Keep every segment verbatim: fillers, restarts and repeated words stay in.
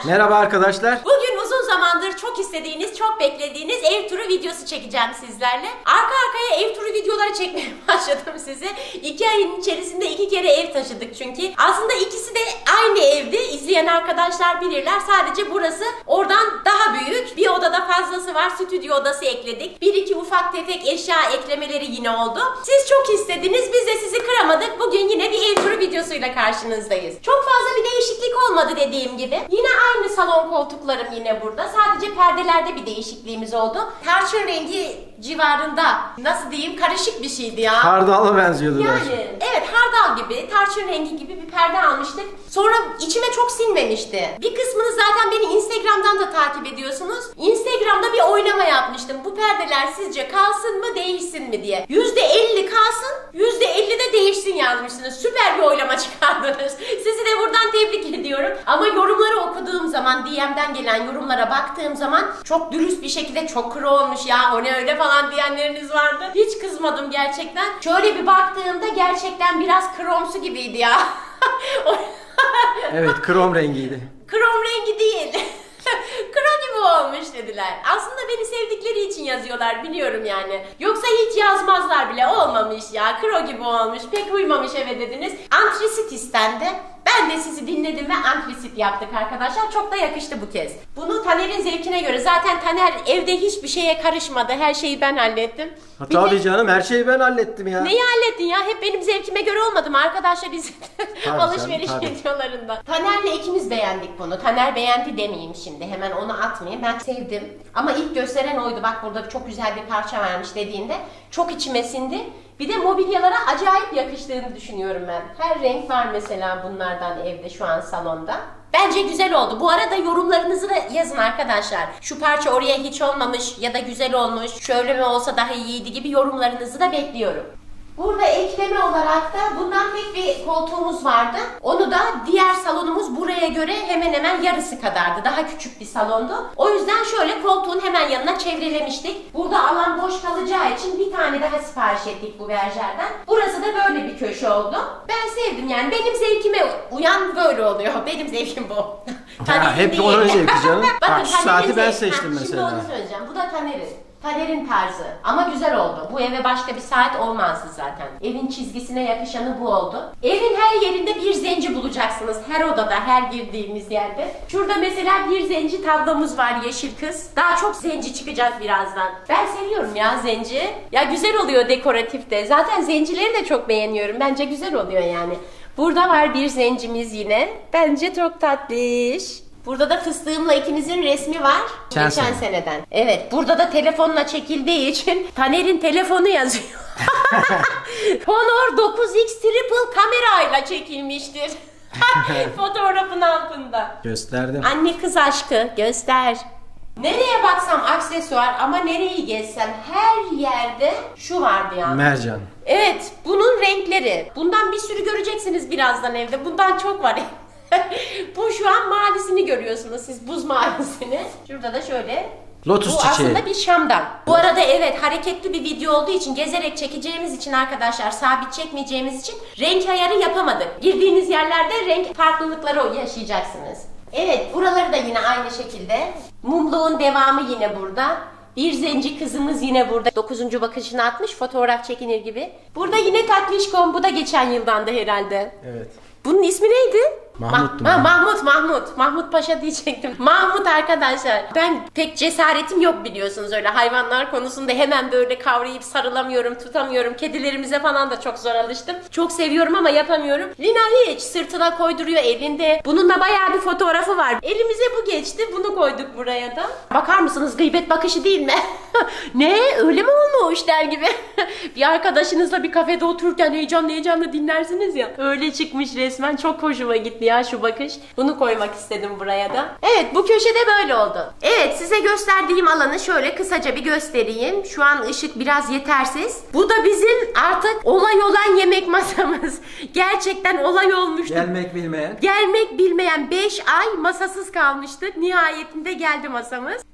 Merhaba arkadaşlar. Bugün uzun zamandır çok istediğiniz, çok beklediğiniz ev turu videosu çekeceğim sizlerle. Arka arkaya ev turu videoları çekmeye başladım size. İki ayın içerisinde iki kere ev taşıdık çünkü. Aslında ikisi de aynı evde. İzleyen arkadaşlar bilirler. Sadece burası oradan daha büyük. Bir odada fazlası var. Stüdyo odası ekledik. Bir iki ufak tefek eşya eklemeleri yine oldu. Siz çok istediniz. Biz de sizi kıramadık. Bugün yine bir ev turu videosuyla karşınızdayız. Çok fazla bir değişiklik olmadı dediğim gibi. Yine aynı salon koltuklarım yine burada. Sadece perdelerde bir değişikliğimiz oldu. Tarçın rengi civarında, nasıl diyeyim, karışık bir şeydi ya. Hardala benziyordu. Yani belki. evet, hardal gibi, tarçın rengi gibi bir perde almıştık. Sonra içime çok sinmemişti. Bir kısmınız zaten beni Instagram'dan da takip ediyorsunuz. Instagram'da bir oylama yapmıştım. Bu perdeler sizce kalsın mı değişsin mi diye. yüzde elli kalsın, yüzde elli de değişsin yazmışsınız. Süper bir oylama çıkardınız. Sizi de buradan tebrik ediyorum. Ama yorumları okuduğum zaman, D M'den gelen yorumlara baktığım zaman çok dürüst bir şekilde çok kuru olmuş ya, o ne öyle falan diyenleriniz vardı. Hiç kızmadım gerçekten. Şöyle bir baktığımda gerçekten biraz kromsu gibiydi ya. Evet, krom rengiydi. Krom rengi değil. Kro gibi olmuş dediler. Aslında beni sevdikleri için yazıyorlar, biliyorum yani. Yoksa hiç yazmazlar bile, olmamış ya, kro gibi olmuş, pek uymamış eve dediniz. Antrasit istendi. Ben de sizi dinledim ve antrasit yaptık arkadaşlar. Çok da yakıştı bu kez. Bunu Taner'in zevkine göre. Zaten Taner evde hiçbir şeye karışmadı. Her şeyi ben hallettim. Ha, tabii canım, her şeyi ben hallettim ya. Neyi hallettin ya? Hep benim zevkime göre olmadı mı arkadaşlar, izledi alışveriş canım, videolarında. Taner'le ikimiz beğendik bunu. Taner beğendi demeyeyim şimdi. Hemen onu atmayayım. Ben sevdim. Ama ilk gösteren oydu. Bak burada çok güzel bir parça varmış dediğinde. Çok içime sindi. Bir de mobilyalara acayip yakıştığını düşünüyorum ben. Her renk var mesela bunlardan evde şu an salonda. Bence güzel oldu. Bu arada yorumlarınızı da yazın arkadaşlar. Şu parça oraya hiç olmamış ya da güzel olmuş, şöyle mi olsa daha iyiydi gibi yorumlarınızı da bekliyorum. Burada ekleme olarak da bundan tek bir koltuğumuz vardı. Onu da diğer salonumuz buraya göre hemen hemen yarısı kadardı. Daha küçük bir salondu. O yüzden şöyle koltuğun hemen yanına çevrelemiştik. Burada alan boş kalacağı için bir tane daha sipariş ettik bu berjerden. Burası da böyle bir köşe oldu. Ben sevdim yani. Benim zevkime uyan böyle oluyor. Benim zevkim bu. Ya, hep onun zevki canım. Bakın, Bak, şu saati ben seçtim ha, mesela. Şimdi onu söyleyeceğim. Bu da Taner'in. Taner'in tarzı. Ama güzel oldu. Bu eve başka bir saat olmazdı zaten. Evin çizgisine yakışanı bu oldu. Evin her yerinde bir zenci bulacaksınız. Her odada, her girdiğimiz yerde. Şurada mesela bir zenci tablomuz var, yeşil kız. Daha çok zenci çıkacak birazdan. Ben seviyorum ya zenci. Ya güzel oluyor dekoratifte. Zaten zencileri de çok beğeniyorum. Bence güzel oluyor yani. Burada var bir zencimiz yine. Bence çok tatlış. Burada da fıstığımla ikimizin resmi var. Geçen, Geçen sene. seneden. Evet. Burada da telefonla çekildiği için Taner'in telefonu yazıyor. Honor dokuz X triple kamerayla çekilmiştir. Fotoğrafın altında. Gösterdim. Anne kız aşkı göster. Nereye baksam aksesuar ama nereyi gezsem her yerde şu vardı ya. Mercan. Evet. Bunun renkleri. Bundan bir sürü göreceksiniz birazdan evde. Bundan çok var. Bu şu an mavisini görüyorsunuz siz, buz mavisini. Şurada da şöyle. Lotus bu çiçeği. aslında bir şamdan. Bu arada evet, hareketli bir video olduğu için, gezerek çekeceğimiz için arkadaşlar, sabit çekmeyeceğimiz için renk ayarı yapamadık. Girdiğiniz yerlerde renk farklılıkları yaşayacaksınız. Evet, buraları da yine aynı şekilde. Mumluğun devamı yine burada. Bir zenci kızımız yine burada. Dokuzuncu bakışını atmış, fotoğraf çekinir gibi. Burada yine tatlışkom, bu da geçen yıldan da herhalde. Evet. Bunun ismi neydi? Mahmut'tu. Ma- Mahmut, Mahmut. Mahmut Paşa diyecektim. Mahmut arkadaşlar. Ben pek cesaretim yok biliyorsunuz öyle hayvanlar konusunda, hemen böyle kavrayıp sarılamıyorum, tutamıyorum. Kedilerimize falan da çok zor alıştım. Çok seviyorum ama yapamıyorum. Lina hiç, sırtına koyduruyor elinde. Bununla bayağı bir fotoğrafı var. Elimize bu geçti. Bunu koyduk buraya da. Bakar mısınız, gıybet bakışı değil mi? Ne? Öyle mi olmuş der gibi. Bir arkadaşınızla bir kafede otururken heyecanlı heyecanlı dinlersiniz ya. Öyle çıkmış resmen. Çok hoşuma gitti ya şu bakış. Bunu koymak istedim buraya da. Evet, bu köşede böyle oldu. Evet, size gösterdiğim alanı şöyle kısaca bir göstereyim. Şu an ışık biraz yetersiz. Bu da bizim artık olay olan yemek masamız. Gerçekten olay olmuştu. Gelmek bilmeyen. Gelmek bilmeyen beş ay masasız kalmıştık. Nihayetinde geldi masamız.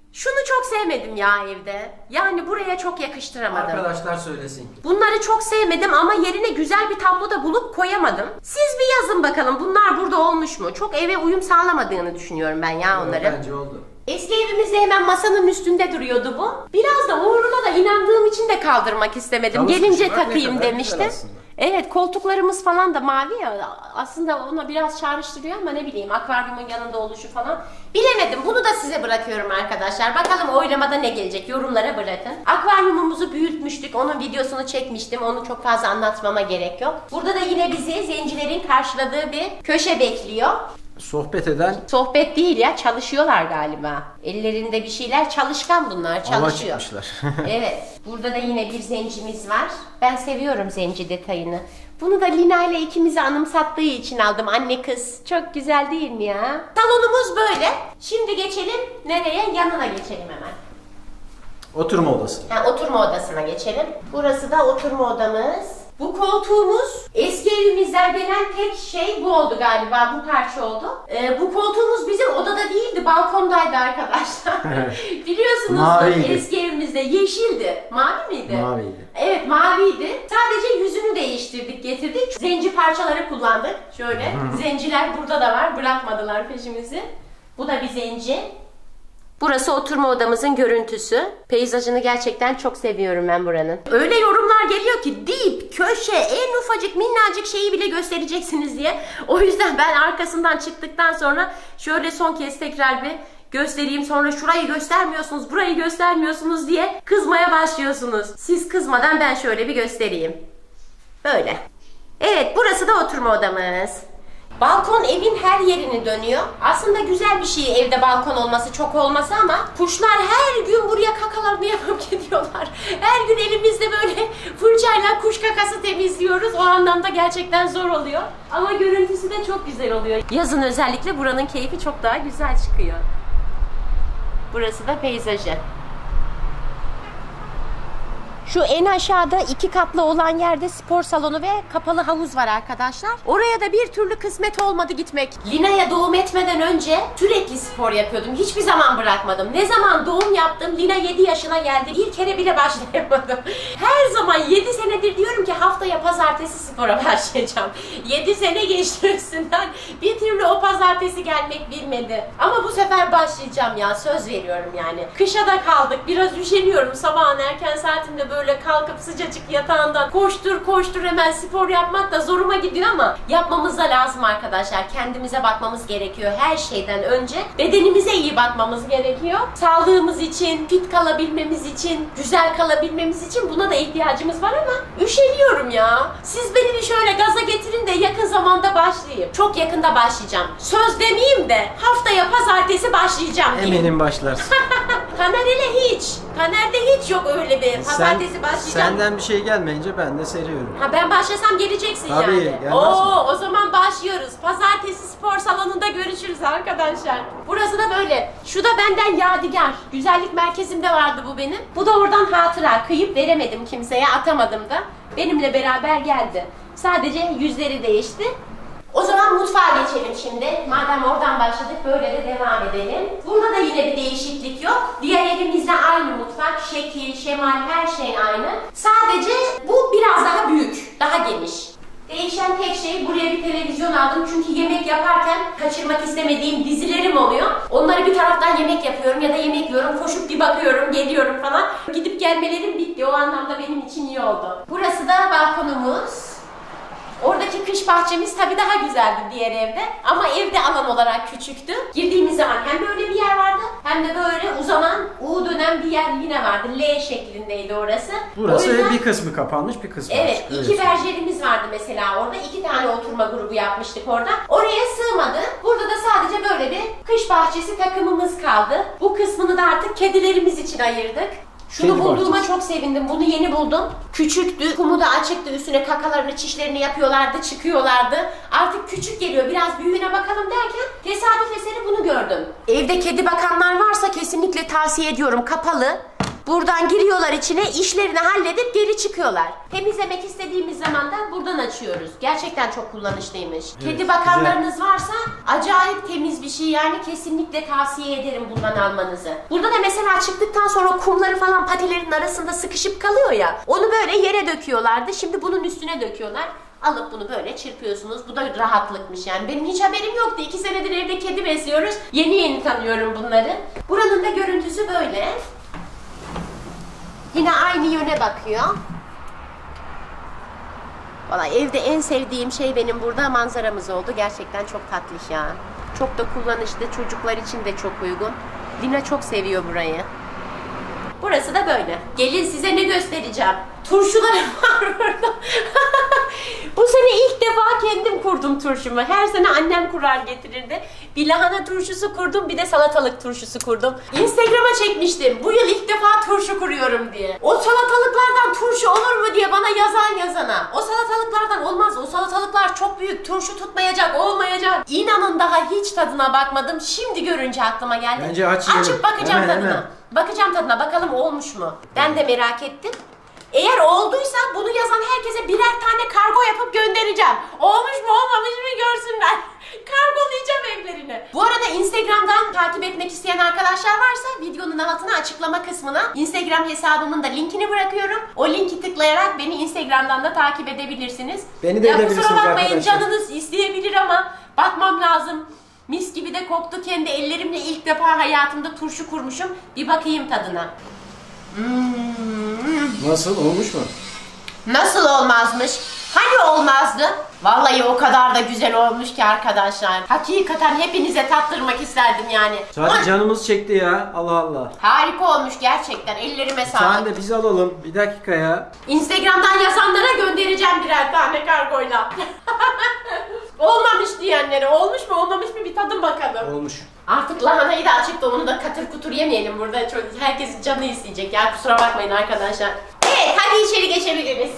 Şunu çok sevmedim ya evde. Yani buraya çok yakıştıramadım. Arkadaşlar söylesin. Bunları çok sevmedim ama yerine güzel bir tablo da bulup koyamadım. Siz bir yazın bakalım bunlar burada olmuş mu? Çok eve uyum sağlamadığını düşünüyorum ben ya onları. Bence oldu. Eski evimizde hemen masanın üstünde duruyordu bu. Biraz da uğruna da inandığım için de kaldırmak istemedim. Tavus Gelince kuşu var, ne takayım kadar demiştim. güzel aslında. Evet, koltuklarımız falan da mavi ya. Aslında ona biraz çağrıştırıyor ama ne bileyim akvaryumun yanında oluşu falan. Bilemedim. Bunu da size bırakıyorum arkadaşlar. Bakalım oylamada ne gelecek? Yorumlara bırakın. Akvaryumumuzu büyütmüştük. Onun videosunu çekmiştim. Onu çok fazla anlatmama gerek yok. Burada da yine bizi zencilerin karşıladığı bir köşe bekliyor. Sohbet eden... Sohbet değil ya, çalışıyorlar galiba. Ellerinde bir şeyler, çalışkan bunlar, çalışıyor. Ava çıkmışlar. Evet, burada da yine bir zencimiz var. Ben seviyorum zenci detayını. Bunu da Lina ile ikimizi anımsattığı için aldım, anne kız. Çok güzel değil mi ya? Salonumuz böyle. Şimdi geçelim nereye? Yanına geçelim hemen. Oturma odası. Ha, oturma odasına geçelim. Burası da oturma odamız. Bu koltuğumuz eski evimizden gelen tek şey bu oldu galiba, bu parça oldu. Ee, bu koltuğumuz bizim odada değildi, balkondaydı arkadaşlar. Biliyorsunuz Maviydi. eski evimizde yeşildi. Mavi miydi? Maviydi. Evet, maviydi. Sadece yüzünü değiştirdik, getirdik. Zenci parçaları kullandık. Şöyle, zenciler burada da var, bırakmadılar peşimizi. Bu da bir zenci. Burası oturma odamızın görüntüsü. Peyzajını gerçekten çok seviyorum ben buranın. Öyle yorumlar geliyor ki dip, köşe, en ufacık minnacık şeyi bile göstereceksiniz diye. O yüzden ben arkasından çıktıktan sonra şöyle son kez tekrar bir göstereyim, sonra şurayı göstermiyorsunuz, burayı göstermiyorsunuz diye kızmaya başlıyorsunuz. Siz kızmadan ben şöyle bir göstereyim. Böyle. Evet, burası da oturma odamız. Balkon evin her yerini dönüyor. Aslında güzel bir şey evde balkon olması, çok olması ama kuşlar her gün buraya kakalarını yapıp gidiyorlar. Her gün elimizde böyle fırçayla kuş kakası temizliyoruz. O anlamda gerçekten zor oluyor. Ama görüntüsü de çok güzel oluyor. Yazın özellikle buranın keyfi çok daha güzel çıkıyor. Burası da peyzajı. Şu en aşağıda iki katlı olan yerde spor salonu ve kapalı havuz var arkadaşlar. Oraya da bir türlü kısmet olmadı gitmek. Lina'ya doğum etmeden önce sürekli spor yapıyordum. Hiçbir zaman bırakmadım. Ne zaman doğum yaptım, Lina yedi yaşına geldi. Bir kere bile başlayamadım. Her zaman yedi senedir diyorum ki haftaya pazartesi spora başlayacağım. yedi sene geçti üstünden. Bir türlü o pazartesi gelmek bilmedi. Ama bu sefer başlayacağım ya. Söz veriyorum yani. Kışa da kaldık. Biraz üşeniyorum. Sabahın erken saatinde böyle Böyle kalkıp sıcacık yatağından koştur koştur hemen spor yapmak da zoruma gidiyor ama yapmamız da lazım arkadaşlar. Kendimize bakmamız gerekiyor her şeyden önce. Bedenimize iyi bakmamız gerekiyor. Sağlığımız için, fit kalabilmemiz için, güzel kalabilmemiz için buna da ihtiyacımız var ama üşeniyorum ya. Siz beni bir şöyle gaza getirin de yakın zamanda başlayayım. Çok yakında başlayacağım. Söz demeyeyim de haftaya pazartesi başlayacağım diyeyim. Eminim başlarsın. Taner ile hiç. Taner'de hiç yok öyle bir pazartesi Sen, başlayacağım. Senden bir şey gelmeyince ben de seriyorum. Ha, ben başlasam geleceksin Tabii, yani. gelmez Oo, mi? o zaman başlıyoruz. Pazartesi spor salonunda görüşürüz arkadaşlar. Burası da böyle. Şu da benden yadigar. Güzellik merkezimde vardı bu benim. Bu da oradan hatıra. Kıyıp veremedim kimseye, atamadım da. Benimle beraber geldi. Sadece yüzleri değişti. O zaman mutfağa geçelim şimdi. Madem oradan başladık böyle de devam edelim. Burada da yine bir değişiklik yok. Diğer evimizde aynı mutfak. Şekil, şemal, her şey aynı. Sadece bu biraz daha büyük, daha geniş. Değişen tek şey, buraya bir televizyon aldım çünkü yemek yaparken kaçırmak istemediğim dizilerim oluyor. Onları bir taraftan yemek yapıyorum ya da yemek yiyorum, koşup bir bakıyorum, geliyorum falan. Gidip gelmelerim bitti, o anlamda benim için iyi oldu. Burası da balkonumuz. Oradaki kış bahçemiz tabii daha güzeldi diğer evde ama evde alan olarak küçüktü. Girdiğimiz zaman hem böyle bir yer vardı hem de böyle uzanan U dönen bir yer yine vardı. L şeklindeydi orası. Burası yüzden, bir kısmı kapanmış, bir kısmı evet, açık. Evet, iki berjerimiz vardı mesela orada. İki tane oturma grubu yapmıştık orada. Oraya sığmadı. Burada da sadece böyle bir kış bahçesi takımımız kaldı. Bu kısmını da artık kedilerimiz için ayırdık. Şunu Kedi bulduğuma bahçesi. çok sevindim. Bunu yeni buldum. Küçüktü. Kumu da açıktı. Üstüne kakalarını, çişlerini yapıyorlardı, çıkıyorlardı. Artık küçük geliyor. Biraz büyüğüne bakalım derken tesadüf eseri bunu gördüm. Evde kedi bakanlar varsa kesinlikle tavsiye ediyorum. Kapalı. Buradan giriyorlar içine, işlerini halledip geri çıkıyorlar. Temizlemek istediğimiz zaman da buradan açıyoruz. Gerçekten çok kullanışlıymış. Evet, kedi bakanlarınız varsa acayip temiz bir şey yani, kesinlikle tavsiye ederim bundan almanızı. Burada da mesela çıktıktan sonra kumları falan patilerin arasında sıkışıp kalıyor ya. Onu böyle yere döküyorlardı. Şimdi bunun üstüne döküyorlar. Alıp bunu böyle çırpıyorsunuz. Bu da rahatlıkmış yani. Benim hiç haberim yoktu. İki senedir evde kedi besliyoruz. Yeni yeni tanıyorum bunları. Buranın da görüntüsü böyle. Yine aynı yöne bakıyor. Vallahi evde en sevdiğim şey benim burada manzaramız oldu. Gerçekten çok tatlış ya. Çok da kullanışlı. Çocuklar için de çok uygun. Lina çok seviyor burayı. Burası da böyle. Gelin size ne göstereceğim. Turşularım var burada. Bu sene ilk defa kendim kurdum turşumu. Her sene annem kurar getirirdi. Bir lahana turşusu kurdum, bir de salatalık turşusu kurdum. Instagram'a çekmiştim. Bu yıl ilk defa turşu kuruyorum diye. O salatalıklardan turşu olur mu diye bana yazan yazana. O salatalıklardan olmaz. O salatalıklar çok büyük. Turşu tutmayacak, olmayacak. İnanın daha hiç tadına bakmadım. Şimdi görünce aklıma geldi. Bence aç Açıp bakacağım hemen, tadına. Hemen. Bakacağım tadına. Bakalım olmuş mu? Ben de merak ettim. Eğer olduysa bunu yazan herkese birer tane kargo yapıp göndereceğim. Olmuş mu olmamış mı görsünler. Kargolayacağım evlerine. Bu arada Instagram'dan takip etmek isteyen arkadaşlar varsa videonun altına açıklama kısmına Instagram hesabımın da linkini bırakıyorum. O linki tıklayarak beni Instagram'dan da takip edebilirsiniz. Beni de ya edebilirsiniz kusura bakmayın, arkadaşlar. canınız isteyebilir ama bakmam lazım. Mis gibi de koktu. Kendi ellerimle ilk defa hayatımda turşu kurmuşum. Bir bakayım tadına. Hmm. Nasıl, olmuş mu? Nasıl olmazmış? Hani olmazdı? Vallahi o kadar da güzel olmuş ki arkadaşlar. Hakikaten hepinize tattırmak isterdim yani. Sadece canımız çekti ya. Allah Allah. Harika olmuş gerçekten. Ellerime Bir tane sağlık. de biz alalım. Bir dakika ya. Instagram'dan yazanlara göndereceğim birer tane kargoyla. Olmamış diyenlere. Olmuş mu olmamış mı bir tadın bakalım. Olmuş. Artık lahanayı da açıp da onu da katır kutur yemeyelim burada. Çok, herkesin canı isteyecek ya, kusura bakmayın arkadaşlar. Evet, hadi içeri geçebiliriz.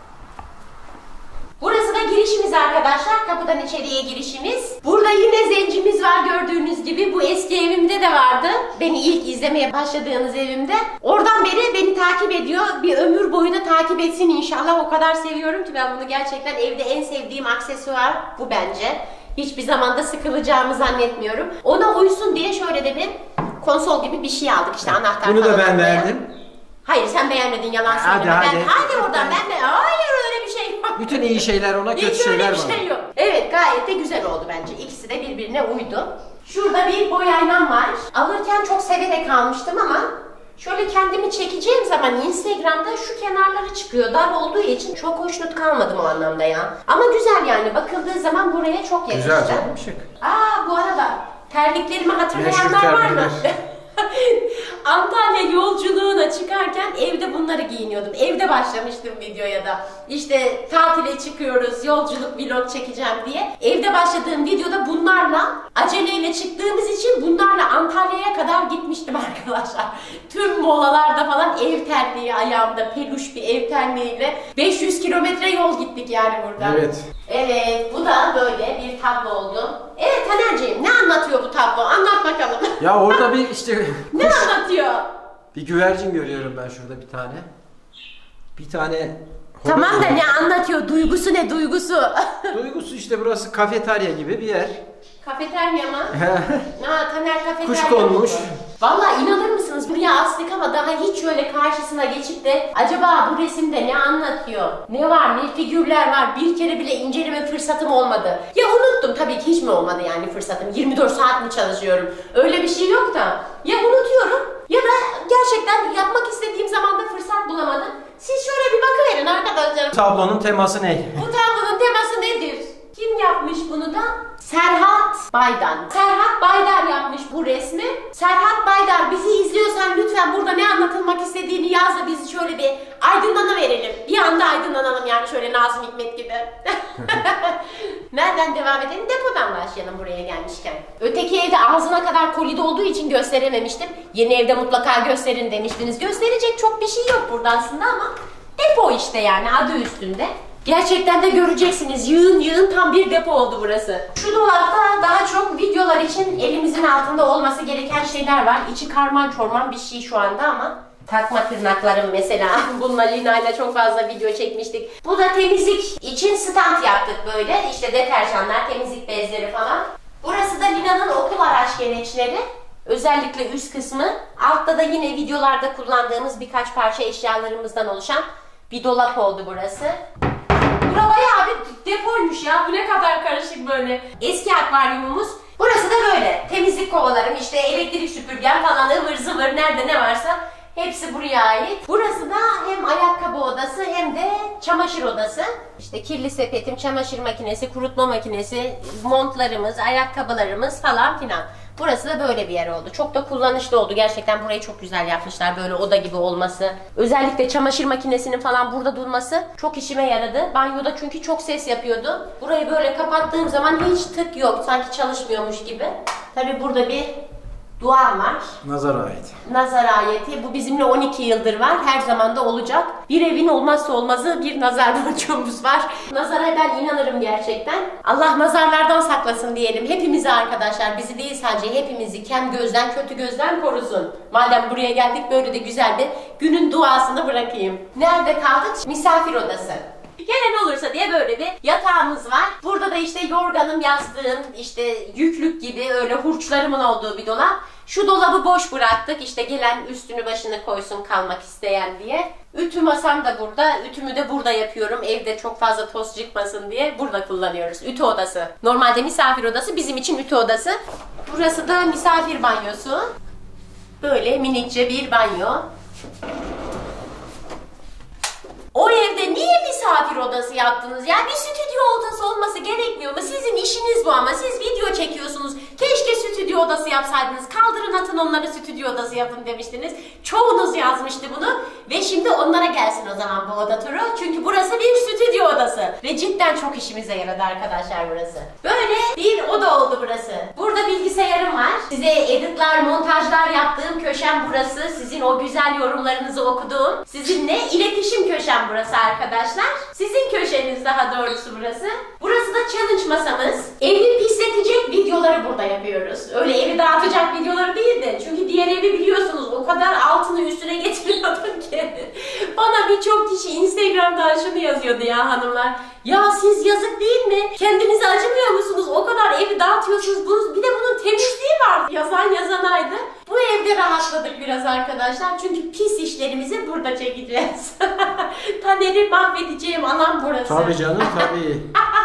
Burası da girişimiz arkadaşlar. Kapıdan içeriye girişimiz. Burada yine zencimiz var gördüğünüz gibi. Bu eski evimde de vardı. Beni ilk izlemeye başladığınız evimde. Oradan beri beni takip ediyor. Bir ömür boyu da takip etsin inşallah. O kadar seviyorum ki ben bunu, gerçekten evde en sevdiğim aksesuar bu bence. Hiçbir zaman da sıkılacağımı zannetmiyorum. Ona uysun diye şöyle de bir konsol gibi bir şey aldık işte, anahtar. Bunu da ben oraya. verdim. Hayır, sen beğenmedin, yalan Hadi, söyleme. hadi. Ben, hadi oradan ben de. Hayır, öyle bir şey yok. Bütün iyi şeyler ona, kötü Hiç şeyler öyle bana. bir şey yok. Evet, gayet de güzel oldu bence. İkisi de birbirine uydu. Şurada bir boy aynam var. Alırken çok severek almıştım ama şöyle kendimi çekeceğim zaman Instagram'da şu kenarları çıkıyor. Dar olduğu için çok hoşnut kalmadım o anlamda ya. Ama güzel yani, bakıldığı zaman buraya çok yakıştı. Güzel canım, şık. Aa, bu arada terliklerimi hatırlayanlar Meşhur var mı? terlikler. Antalya yolculuğuna çıkarken evde bunları giyiniyordum. Evde başlamıştım videoya da. İşte tatile çıkıyoruz, yolculuk vlog çekeceğim diye. Evde başladığım videoda bunlarla, aceleyle çıktığımız için bunlarla Antalya'ya kadar gitmiştim arkadaşlar. Tüm molalarda falan ev terliği ayağımda, peluş bir ev terliğiyle beş yüz kilometre yol gittik yani buradan. Evet. Evet, bu da böyle bir tablo oldu. Evet Taner'ciğim, ne anlatıyor bu tablo? Anlat bakalım. Ya orada bir işte Ne kuş, anlatıyor? bir güvercin görüyorum ben şurada bir tane. Bir tane Tamam da horoz var. ne anlatıyor? Duygusu ne duygusu? Duygusu işte, burası kafeterya gibi bir yer. Kafeterya mı? Ha, Taner kafeterya. Kuş konmuş. Vallahi inanır mısınız, buraya astık ama daha hiç şöyle karşısına geçip de acaba bu resimde ne anlatıyor? Ne var, ne figürler var? Bir kere bile inceleme fırsatım olmadı. Ya unuttum tabii ki, hiç mi olmadı yani fırsatım? yirmi dört saat mi çalışıyorum? Öyle bir şey yok da. Ya unutuyorum ya da gerçekten yapmak istediğim zaman da fırsat bulamadım. Siz şöyle bir bakıverin arkadaşlar. Tablonun teması ne? Bu tablonun teması nedir? Kim yapmış bunu da? Serhat Baydan. Serhat Baydar yapmış bu resmi. Serhat Baydar, bizi izliyorsan lütfen burada ne anlatılmak istediğini yaz da bizi şöyle bir aydınlana verelim. Bir anda aydınlanalım yani, şöyle Nazım Hikmet gibi. Nereden devam edelim? Depodan başlayalım buraya gelmişken. Öteki evde ağzına kadar koli olduğu için gösterememiştim. Yeni evde mutlaka gösterin demiştiniz. Gösterecek çok bir şey yok burada aslında ama depo işte yani, adı üstünde. Gerçekten de göreceksiniz. Yığın yığın tam bir depo oldu burası. Şu dolapta daha çok videolar için elimizin altında olması gereken şeyler var. İçi karman çorman bir şey şu anda ama Takma tırnaklarım mesela. Bununla Lina ile çok fazla video çekmiştik. Bu da temizlik için stand yaptık böyle. İşte deterjanlar, temizlik bezleri falan. Burası da Lina'nın okul araç gereçleri. Özellikle üst kısmı. Altta da yine videolarda kullandığımız birkaç parça eşyalarımızdan oluşan bir dolap oldu burası. Bura bayağı bir depoymuş ya. Bu ne kadar karışık böyle. Eski akvaryumumuz. Burası da böyle. Temizlik kovalarım, işte elektrik süpürgem falan, ıvır zıvır nerede ne varsa hepsi buraya ait. Burası da hem ayakkabı odası hem de çamaşır odası. İşte kirli sepetim, çamaşır makinesi, kurutma makinesi, montlarımız, ayakkabılarımız falan filan. Burası da böyle bir yer oldu. Çok da kullanışlı oldu. Gerçekten burayı çok güzel yapmışlar. Böyle oda gibi olması. Özellikle çamaşır makinesinin falan burada durması çok işime yaradı. Banyoda çünkü çok ses yapıyordu. Burayı böyle kapattığım zaman hiç tık yok. Sanki çalışmıyormuş gibi. Tabii burada bir duam var. Nazar ayeti. Nazar ayeti. Bu bizimle on iki yıldır var. Her zaman da olacak. Bir evin olmazsa olmazı bir nazar boncuğumuz var. Nazara ben inanırım gerçekten. Allah nazarlardan saklasın diyelim. Hepimizi arkadaşlar, bizi değil sadece hepimizi kem gözden, kötü gözden korusun. Madem buraya geldik, böyle de güzel bir günün duasını bırakayım. Nerede kaldık? Misafir odası. Gelen olursa diye böyle bir yatağımız var. Burada da işte yorganım, yastığım, işte yüklük gibi öyle hurçlarımın olduğu bir dolap. Şu dolabı boş bıraktık. İşte gelen üstünü başını koysun kalmak isteyen diye. Ütü masam da burada. Ütümü de burada yapıyorum. Evde çok fazla toz çıkmasın diye burada kullanıyoruz. Ütü odası. Normalde misafir odası, bizim için ütü odası. Burası da misafir banyosu. Böyle minikçe bir banyo. O evde niye misafir odası yaptınız? Ya bir stüdyo odası olması gerekmiyor mu? Sizin işiniz bu ama siz video çekiyorsunuz. Keşke stüdyo odası yapsaydınız. Kaldırın atın onları stüdyo odası yapın demiştiniz. Çoğunuz yazmıştı bunu. Ve şimdi onlara gelsin o zaman bu oda turu. Çünkü burası bir stüdyo odası. Ve cidden çok işimize yaradı arkadaşlar burası. Böyle bir oda oldu burası. Burada bilgisayarım var. Size editler, montajlar yaptığım köşem burası. Sizin o güzel yorumlarınızı okuduğum. Sizinle iletişim köşem burası arkadaşlar. Sizin köşeniz daha doğrusu burası. Burası da challenge masamız. Evi pisletecek videoları burada yapıyoruz. Öyle evi dağıtacak videoları değil de. Çünkü diğer evi biliyorsunuz o kadar altını üstüne getiriyordum ki. Bana birçok kişi Instagram'da şunu yazıyordu ya hanımlar. Ya siz yazık değil mi? Kendinize acımıyor musunuz? O kadar evi dağıtıyorsunuz. Bunun, bir de bunun temizliği vardı. Yazan yazanaydı. Bu evde rahatladık biraz arkadaşlar. Çünkü pis işlerimizi burada çekeceğiz. Taner'i mahvedeceğim alan burası. Tabii canım tabii.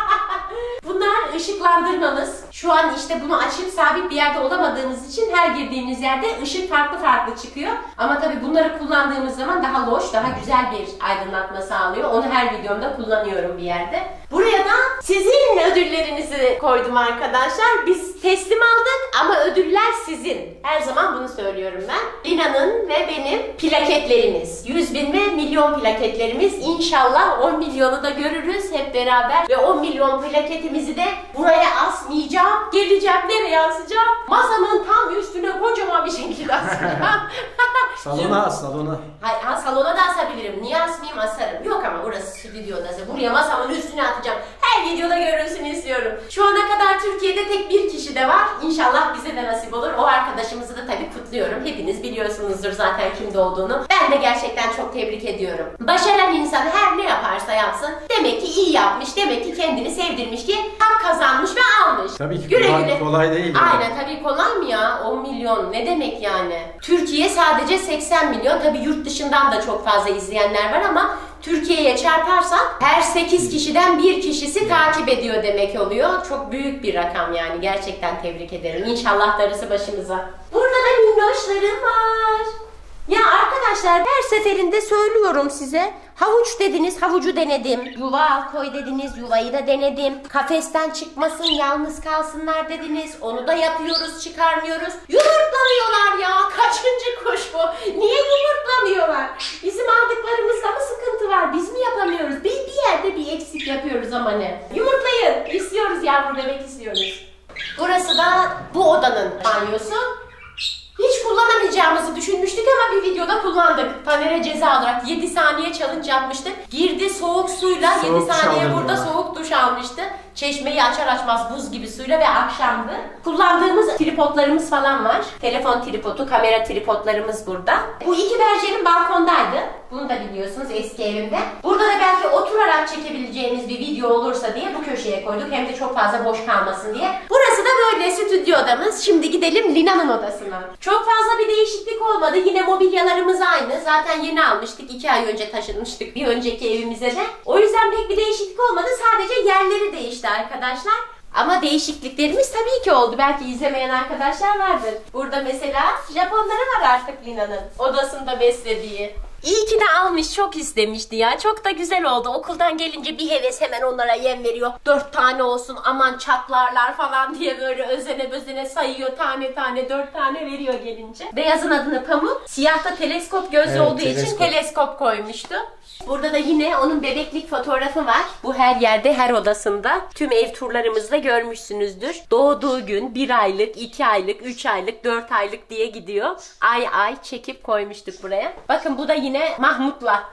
Bunlar ışıklandırmamız. Şu an işte bunu açıp sabit bir yerde olamadığımız için her girdiğimiz yerde ışık farklı farklı çıkıyor. Ama tabii bunları kullandığımız zaman daha loş, daha güzel bir aydınlatma sağlıyor. Onu her videomda kullanıyorum bir yerde. Buraya da sizin ödüllerinizi koydum arkadaşlar. Biz teslim aldık ama ödüller sizin. Her zaman bunu söylüyorum ben. Lina'nın ve benim plaketlerimiz. yüz bin ve milyon plaketlerimiz. İnşallah on milyonu da görürüz hep beraber. Ve on milyon plaketimizi de buraya asmayacağım. Geleceğim, nereye asacağım? Masamın tam üstüne kocaman bir şekilde asacağım. Salona as, salona. Hayır, ha, salona da asabilirim. Niye asmayayım? Asarım. Yok ama burası stüdyo odası. Buraya masamın üstüne atacağım. Her videoda görülsün istiyorum. Şu ana kadar Türkiye'de tek bir kişi de var. İnşallah bize de nasip olur. O arkadaşımızı da tabii kutluyorum. Hepiniz biliyorsunuzdur zaten kimde olduğunu. Ben de gerçekten çok tebrik ediyorum. Başaran insan her ne yaparsa yapsın demek ki iyi yapmış. Demek ki kendini sevdirmiş ki hak kazanmış ve almış. Tabii ki güle kolay, güle. kolay değil. Aynen Yani. tabii kolay mı ya? on milyon ne demek yani? Türkiye sadece seksen milyon. Tabii yurt dışından da çok fazla izleyenler var ama Türkiye'ye çarparsak her sekiz kişiden bir kişisi takip ediyor demek oluyor. Çok büyük bir rakam yani. Gerçekten tebrik ederim. İnşallah darısı başımıza. Burada da minnoşlarım var. Ya arkadaşlar her seferinde söylüyorum size. Havuç dediniz, havucu denedim. Yuva al koy dediniz, yuvayı da denedim. Kafesten çıkmasın, yalnız kalsınlar dediniz. Onu da yapıyoruz, çıkarmıyoruz. Yumurtlamıyorlar ya. Kaçıncı kuş bu? Niye yumurtlamıyorlar? Bizim aldıklarımızda mı sıkıntı var? Biz mi yapamıyoruz? Bir, bir yerde bir eksik yapıyoruz ama ne? Yumurtlayın. İstiyoruz yavru bebek istiyoruz. Burası da bu odanın banyosu. Hiç kullanamayacağımızı düşünmüştük ama bir videoda kullandık. Taner'e ceza olarak yedi saniye challenge yapmıştık. Girdi soğuk suyla Soğuk yedi saniye aldım burada ya. soğuk duş almıştı. Çeşmeyi açar açmaz buz gibi suyla ve akşamdı. Kullandığımız tripodlarımız falan var. Telefon tripodu, kamera tripodlarımız burada. Bu iki berjerim balkondaydı. Bunu da biliyorsunuz eski evimde. Burada da belki oturarak çekebileceğimiz bir video olursa diye bu köşeye koyduk. Hem de çok fazla boş kalmasın diye. Burası da böyle stüdyo odamız. Şimdi gidelim Lina'nın odasına. Çok fazla bir değişiklik olmadı. Yine mobilyalarımız aynı. Zaten yeni almıştık. iki ay önce taşınmıştık bir önceki evimize de. O yüzden pek bir değişiklik olmadı. Sadece yerleri değişti arkadaşlar. Ama değişikliklerimiz tabii ki oldu. Belki izlemeyen arkadaşlar vardır. Burada mesela Japonları var artık Lina'nın odasında beslediği. İyi ki de almış, çok istemişti ya. Çok da güzel oldu. Okuldan gelince bir heves hemen onlara yem veriyor. Dört tane olsun aman çatlarlar falan diye böyle özene bözene sayıyor. Tane tane dört tane veriyor gelince. Beyazın adını Pamuk. Siyahta teleskop gözlü Evet, olduğu teleskop. için teleskop koymuştu. Burada da yine onun bebeklik fotoğrafı var. Bu her yerde, her odasında. Tüm ev turlarımızda görmüşsünüzdür. Doğduğu gün bir aylık, iki aylık, üç aylık, dört aylık diye gidiyor. Ay ay çekip koymuştuk buraya. Bakın bu da yine Mahmut'la.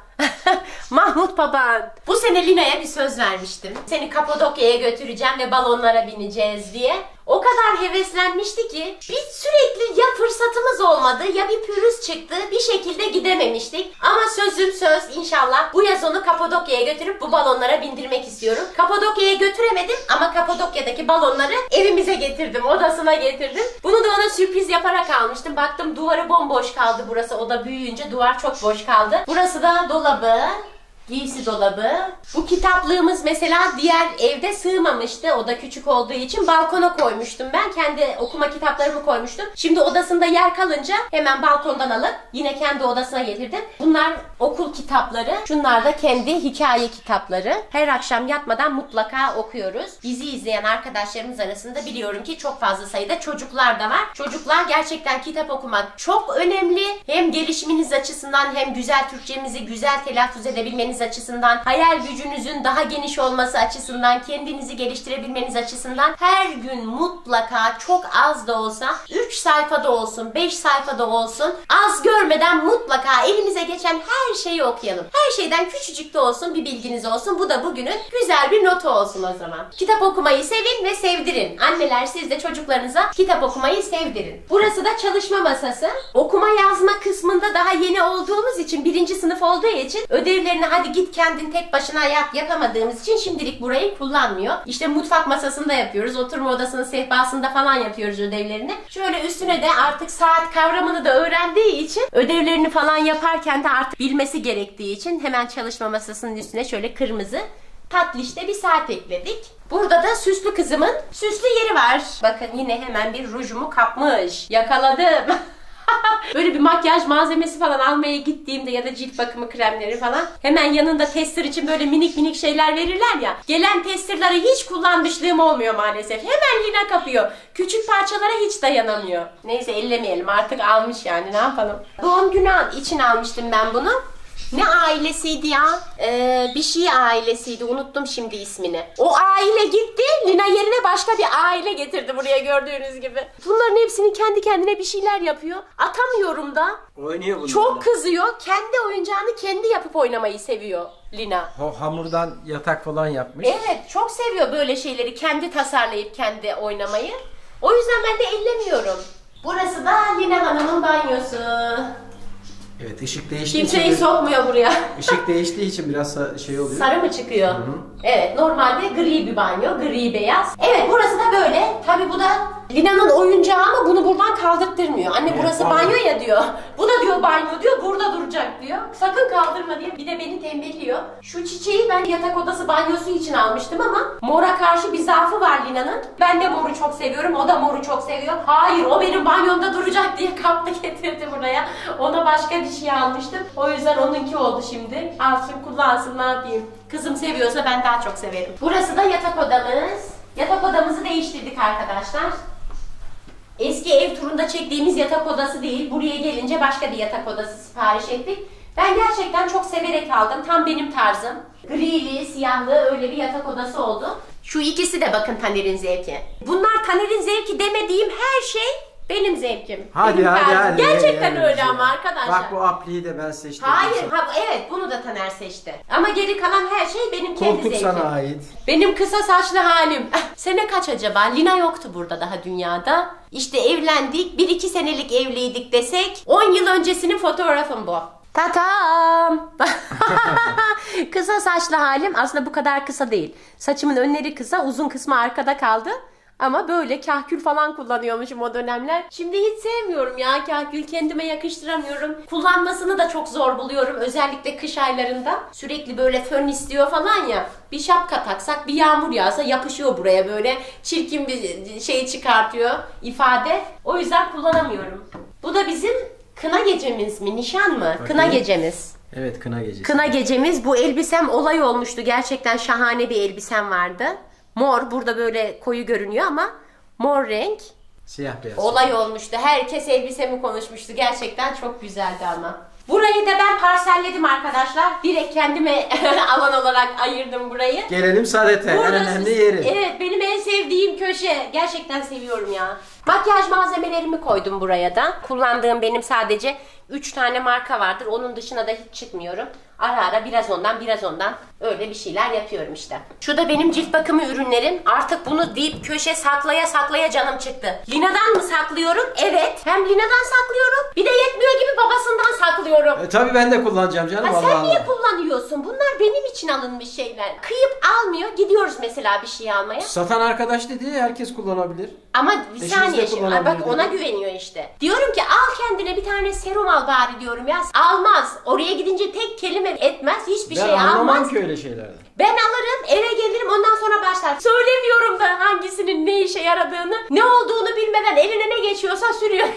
Mahmut baban. Bu sene Lina'ya bir söz vermiştim. Seni Kapadokya'ya götüreceğim ve balonlara bineceğiz diye. O kadar heveslenmişti ki biz sürekli ya fırsatımız olmadı ya bir pürüz çıktı, bir şekilde gidememiştik. Ama sözüm söz, inşallah bu yaz onu Kapadokya'ya götürüp bu balonlara bindirmek istiyorum. Kapadokya'ya götüremedim ama Kapadokya'daki balonları evimize getirdim, odasına getirdim. Bunu da ona sürpriz yaparak almıştım. Baktım duvarı bomboş kaldı burası, oda büyüyünce duvar çok boş kaldı. Burası da dolabı. Giysi dolabı. Bu kitaplığımız mesela diğer evde sığmamıştı. O da küçük olduğu için balkona koymuştum ben. Kendi okuma kitaplarımı koymuştum. Şimdi odasında yer kalınca hemen balkondan alıp yine kendi odasına getirdim. Bunlar okul kitapları. Şunlar da kendi hikaye kitapları. Her akşam yatmadan mutlaka okuyoruz. Bizi izleyen arkadaşlarımız arasında biliyorum ki çok fazla sayıda çocuklar da var. Çocuklar gerçekten kitap okumak çok önemli. Hem gelişiminiz açısından hem güzel Türkçemizi güzel telaffuz edebilmeniz açısından, hayal gücünüzün daha geniş olması açısından, kendinizi geliştirebilmeniz açısından her gün mutlaka çok az da olsa üç sayfada olsun, beş sayfada olsun az görmeden mutlaka elimize geçen her şeyi okuyalım. Her şeyden küçücük de olsun bir bilginiz olsun. Bu da bugünün güzel bir notu olsun o zaman. Kitap okumayı sevin ve sevdirin. Anneler siz de çocuklarınıza kitap okumayı sevdirin. Burası da çalışma masası. Okuma yazma kısmında daha yeni olduğumuz için, birinci sınıf olduğu için ödevlerini hadi git kendin tek başına yap yapamadığımız için şimdilik burayı kullanmıyor. İşte mutfak masasında yapıyoruz. Oturma odasının sehpasında falan yapıyoruz ödevlerini. Şöyle üstüne de artık saat kavramını da öğrendiği için ödevlerini falan yaparken de artık bilmesi gerektiği için hemen çalışma masasının üstüne şöyle kırmızı tatlışta bir saat ekledik. Burada da süslü kızımın süslü yeri var. Bakın yine hemen bir rujumu kapmış. Yakaladım. Böyle bir makyaj malzemesi falan almaya gittiğimde ya da cilt bakımı kremleri falan hemen yanında tester için böyle minik minik şeyler verirler ya. Gelen testerları hiç kullanmışlığım olmuyor maalesef. Hemen Lina kapıyor. Küçük parçalara hiç dayanamıyor. Neyse ellemeyelim, artık almış yani, ne yapalım. Doğum günü için almıştım ben bunu. Ne ailesiydi ya? Ee, bir şey ailesiydi. Unuttum şimdi ismini. O aile gitti. Lina yerine başka bir aile getirdi buraya, gördüğünüz gibi. Bunların hepsini kendi kendine bir şeyler yapıyor. Atamıyorum da. Oynuyor bunlarla. Çok kızıyor. Kendi oyuncağını kendi yapıp oynamayı seviyor Lina. O hamurdan yatak falan yapmış. Evet, çok seviyor böyle şeyleri. Kendi tasarlayıp kendi oynamayı. O yüzden ben de ellemiyorum. Burası da Lina Hanım'ın banyosu. Evet, ışık değiştiği Kimseyi için sokmuyor buraya. ışık değiştiği için biraz şey oluyor. Sarı mı çıkıyor? Hı hı. Evet, normalde gri bir banyo, gri beyaz. Evet, burası da böyle. Tabii bu da Lina'nın oyuncağı ama bunu buradan kaldırtmıyor. Anne Evet, burası banyo. banyo ya diyor. Bu da diyor banyo diyor, burada duracak diyor. Sakın kaldırma diye bir de beni tembihliyor. Şu çiçeği ben yatak odası banyosu için almıştım ama mora karşı bir zaafı var Lina'nın. Ben de moru çok seviyorum, o da moru çok seviyor. Hayır, o benim banyomda duracak diye kaptı getirdi buraya. Ona başka bir şey almıştım. O yüzden onunki oldu şimdi. Alsın kullansın, ne yapayım. Kızım seviyorsa ben daha çok severim. Burası da yatak odamız. Yatak odamızı değiştirdik arkadaşlar. Eski ev turunda çektiğimiz yatak odası değil. Buraya gelince başka bir yatak odası sipariş ettik. Ben gerçekten çok severek aldım. Tam benim tarzım. Grili, siyahlı öyle bir yatak odası oldu. Şu ikisi de bakın Taner'in zevki. Bunlar Taner'in zevki demediğim her şey Benim zevkim. Hadi benim hadi tarzım. hadi. Gerçekten ye, ye, öyle ye. ama arkadaşlar. Bak bu apliyi de ben seçtim. Hayır, ha, evet bunu da Taner seçti. Ama geri kalan her şey benim kendi Koltuk zevkim. sana ait. Benim kısa saçlı halim. Sene kaç acaba? Lina yoktu burada daha dünyada. İşte evlendik. Bir iki senelik evliydik desek. on yıl öncesinin fotoğrafım bu. Tatam. Kısa saçlı halim aslında bu kadar kısa değil. Saçımın önleri kısa, uzun kısmı arkada kaldı. Ama böyle kahkül falan kullanıyormuşum o dönemler. Şimdi hiç sevmiyorum ya kahkül, kendime yakıştıramıyorum. Kullanmasını da çok zor buluyorum. Özellikle kış aylarında. Sürekli böyle fön istiyor falan ya. Bir şapka taksak, bir yağmur yağsa yapışıyor buraya, böyle çirkin bir şey çıkartıyor ifade. O yüzden kullanamıyorum. Bu da bizim kına gecemiz mi? Nişan mı? Bakayım. Kına gecemiz. Evet, kına gecesi. Kına gecemiz. Bu elbisem olay olmuştu. Gerçekten şahane bir elbisem vardı. Mor, burada böyle koyu görünüyor ama mor renk. Siyah beyaz. Olay olmuştu. Herkes elbisemi konuşmuştu. Gerçekten çok güzeldi ama. Burayı da ben parselledim arkadaşlar. Direkt kendime alan olarak ayırdım burayı. Gelelim saadete. En önemli yeri. Evet, benim en sevdiğim köşe. Gerçekten seviyorum ya. Makyaj malzemelerimi koydum buraya da. Kullandığım benim sadece üç tane marka vardır. Onun dışına da hiç çıkmıyorum. Ara ara biraz ondan biraz ondan öyle bir şeyler yapıyorum işte. Şu da benim cilt bakımı ürünlerim. Artık bunu dip köşe saklaya saklaya canım çıktı. Lina'dan mı saklıyorum? Evet. Hem Lina'dan saklıyorum. Bir de yetmiyor gibi babasından saklıyorum. E, tabii ben de kullanacağım canım. Ha, Allah sen Allah. niye kullanıyorsun? Bunlar benim için alınmış şeyler. Kıyıp almıyor. Gidiyoruz mesela bir şey almaya. Satan arkadaş dedi, herkes kullanabilir. Ama bir Eşiniz saniye de şimdi. kullanabilir Bak ona dedi. güveniyor işte. Diyorum ki al kendine bir tane serum al bari diyorum ya. Almaz. Oraya gidince tek kelime etmez. Hiçbir ben şey anlamam almaz. ki öyle şeylerden. Ben alırım, eve gelirim, ondan sonra başlar. Söylemiyorum da hangisinin ne işe yaradığını, ne olduğunu bilmeden eline ne geçiyorsa sürüyor.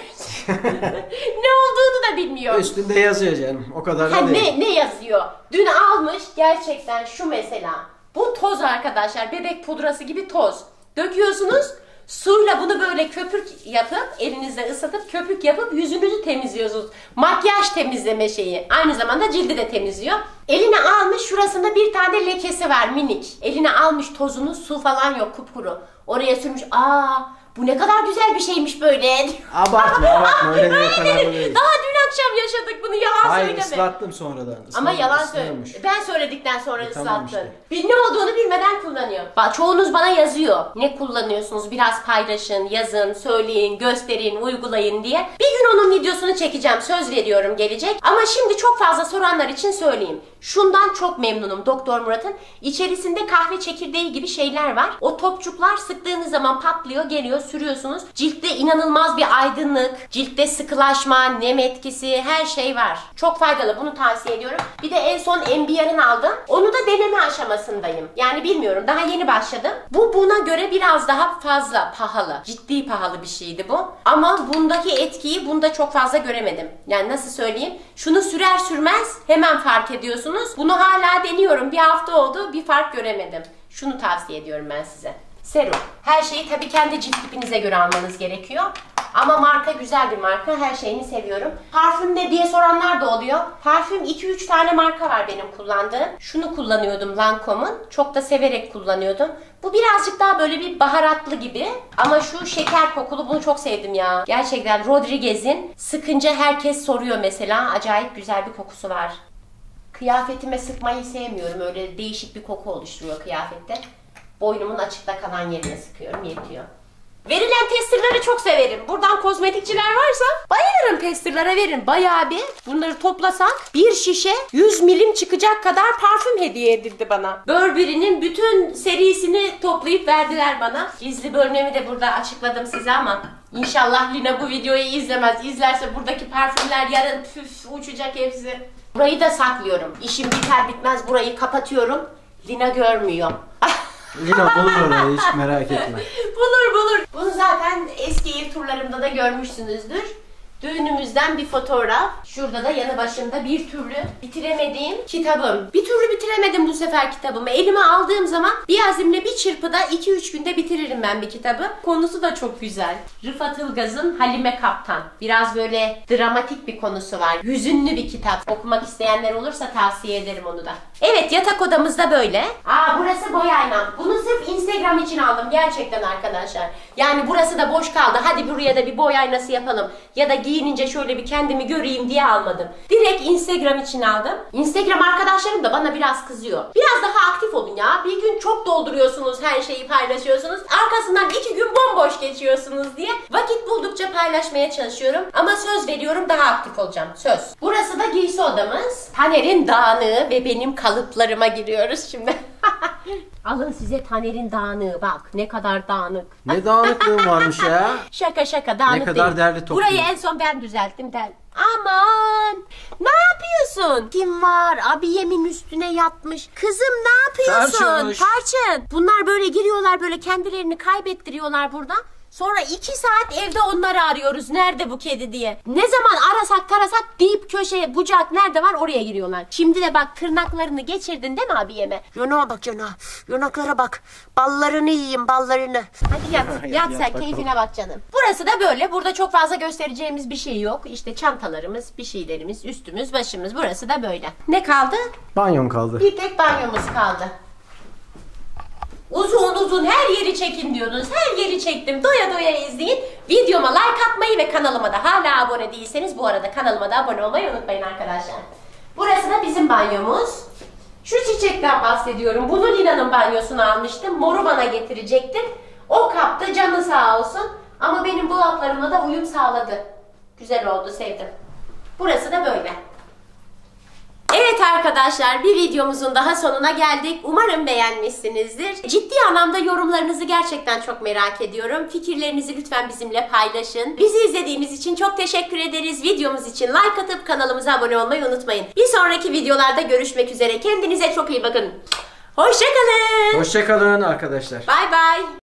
Ne olduğunu da bilmiyor. Üstünde yazıyor canım. O kadar da Ha, değil. ne, ne yazıyor? Dün almış gerçekten şu mesela. Bu toz arkadaşlar. Bebek pudrası gibi toz. Döküyorsunuz. Suyla bunu böyle köpük yapıp elinizde ıslatıp köpük yapıp yüzünüzü temizliyorsunuz. Makyaj temizleme şeyi. Aynı zamanda cildi de temizliyor. Eline almış, şurasında bir tane lekesi var minik. Eline almış tozunu, su falan yok, kupkuru. Oraya sürmüş. Aa, bu ne kadar güzel bir şeymiş böyle. Abartma abartma, öyle de kadar da değil. Daha dün akşam yaşadık bunu, yalan Hayır, söyleme. ıslattım sonradan. Islan, Ama yalan söyle. ıslanmış. Ben söyledikten sonra E, ıslattın. tamam işte. Bir ne olduğunu bilmeden kullanıyor. Bak çoğunuz bana yazıyor. Ne kullanıyorsunuz? Biraz paylaşın, yazın, söyleyin, gösterin, uygulayın diye. Bir gün onun videosunu çekeceğim. Söz veriyorum, gelecek. Ama şimdi çok fazla soranlar için söyleyeyim. Şundan çok memnunum Doktor Murat'ın. İçerisinde kahve çekirdeği gibi şeyler var. O topçuklar sıktığınız zaman patlıyor, geliyor, sürüyorsunuz. Ciltte inanılmaz bir aydınlık, ciltte sıkılaşma, nem etkisi, her şey var. Çok faydalı, bunu tavsiye ediyorum. Bir de en son M B R'ın aldım. Onu da deneme aşamasındayım. Yani bilmiyorum, daha yeni başladım. Bu buna göre biraz daha fazla pahalı. Ciddi pahalı bir şeydi bu. Ama bundaki etkiyi bunda çok fazla göremedim. Yani nasıl söyleyeyim? Şunu sürer sürmez hemen fark ediyorsunuz. Bunu hala deniyorum. Bir hafta oldu, bir fark göremedim. Şunu tavsiye ediyorum ben size. Serum. Her şeyi tabii kendi cilt tipinize göre almanız gerekiyor. Ama marka güzel bir marka. Her şeyini seviyorum. Parfüm ne diye soranlar da oluyor. Parfüm iki üç tane marka var benim kullandığım. Şunu kullanıyordum, Lancome'un. Çok da severek kullanıyordum. Bu birazcık daha böyle bir baharatlı gibi. Ama şu şeker kokulu, bunu çok sevdim ya. Gerçekten Rodriguez'in sıkınca herkes soruyor mesela. Acayip güzel bir kokusu var. Kıyafetime sıkmayı sevmiyorum. Öyle değişik bir koku oluşturuyor kıyafette. Boynumun açıkta kalan yerine sıkıyorum, yetiyor. Verilen testerları çok severim. Buradan kozmetikçiler varsa bayılırım, testerlara verin. Bayağı bir bunları toplasak bir şişe yüz milim çıkacak kadar parfüm hediye edildi bana. Burberry'nin bütün serisini toplayıp verdiler bana. Gizli bölmemi de burada açıkladım size ama İnşallah Lina bu videoyu izlemez. İzlerse buradaki parfümler yarın püf uçacak hepsi. Burayı da saklıyorum. İşim biter bitmez burayı kapatıyorum. Lina görmüyor. Lina bulur orayı, hiç merak etme. Bulur bulur. Bunu zaten eski ev turlarımda da görmüşsünüzdür. Düğünümüzden bir fotoğraf. Şurada da yanı başında bir türlü bitiremediğim kitabım. Bir türlü bitiremedim bu sefer kitabımı. Elime aldığım zaman bir azimle bir çırpıda iki üç günde bitiririm ben bir kitabı. Konusu da çok güzel. Rıfat Ilgaz'ın Halime Kaptan. Biraz böyle dramatik bir konusu var. Hüzünlü bir kitap. Okumak isteyenler olursa tavsiye ederim onu da. Evet, yatak odamızda böyle. Aa, burası boy aynam. Bunu sırf Instagram için aldım gerçekten arkadaşlar. Yani burası da boş kaldı. Hadi buraya da bir boy aynası yapalım. Ya da giyinince şöyle bir kendimi göreyim diye almadım. Direkt Instagram için aldım. Instagram arkadaşlarım da bana biraz kızıyor. Biraz daha aktif olun ya. Bir gün çok dolduruyorsunuz, her şeyi paylaşıyorsunuz. Arkasından iki gün bomboş geçiyorsunuz diye. Vakit buldukça paylaşmaya çalışıyorum. Ama söz veriyorum, daha aktif olacağım. Söz. Burası da giysi odamız. Taner'in dağınığı ve benim kalıplarıma giriyoruz şimdi. Alın size Taner'in dağınığı, bak ne kadar dağınık. Ne dağınıklığın varmış ya. Şaka şaka, dağınık Ne kadar değil. derli toplu. Burayı en son ben düzelttim der. Aman, ne yapıyorsun? Kim var? Abiyemin üstüne yatmış. Kızım ne yapıyorsun? Tarçınmış. Tarçın. Bunlar böyle giriyorlar, böyle kendilerini kaybettiriyorlar burada. Sonra iki saat evde onları arıyoruz. Nerede bu kedi diye. Ne zaman arasak tarasak deyip köşeye, bucak nerede var oraya giriyorlar. Şimdi de bak, tırnaklarını geçirdin değil mi abiyeme? Yanağa bak, yanağa. Yanaklara bak. Ballarını yiyeyim, ballarını. Hadi yat. Yat, Yat, sen yat keyfine bak canım. Burası da böyle. Burada çok fazla göstereceğimiz bir şey yok. İşte çantalarımız, bir şeylerimiz, üstümüz, başımız. Burası da böyle. Ne kaldı? Banyom kaldı. Bir tek banyomuz kaldı. Uzun uzun her yeri çekin diyordunuz. Her yeri çektim. Doya doya izleyin. Videoma like atmayı ve kanalıma da hala abone değilseniz bu arada kanalıma da abone olmayı unutmayın arkadaşlar. Burası da bizim banyomuz. Şu çiçekten bahsediyorum. Bunu Lina'nın banyosunu almıştım. Moru bana getirecekti. O kapta, canı sağ olsun. Ama benim dolaplarımla da uyum sağladı. Güzel oldu, sevdim. Burası da böyle. Evet arkadaşlar, bir videomuzun daha sonuna geldik. Umarım beğenmişsinizdir. Ciddi anlamda yorumlarınızı gerçekten çok merak ediyorum. Fikirlerinizi lütfen bizimle paylaşın. Bizi izlediğiniz için çok teşekkür ederiz. Videomuz için like atıp kanalımıza abone olmayı unutmayın. Bir sonraki videolarda görüşmek üzere. Kendinize çok iyi bakın. Hoşça kalın. Hoşça kalın arkadaşlar. Bay bay.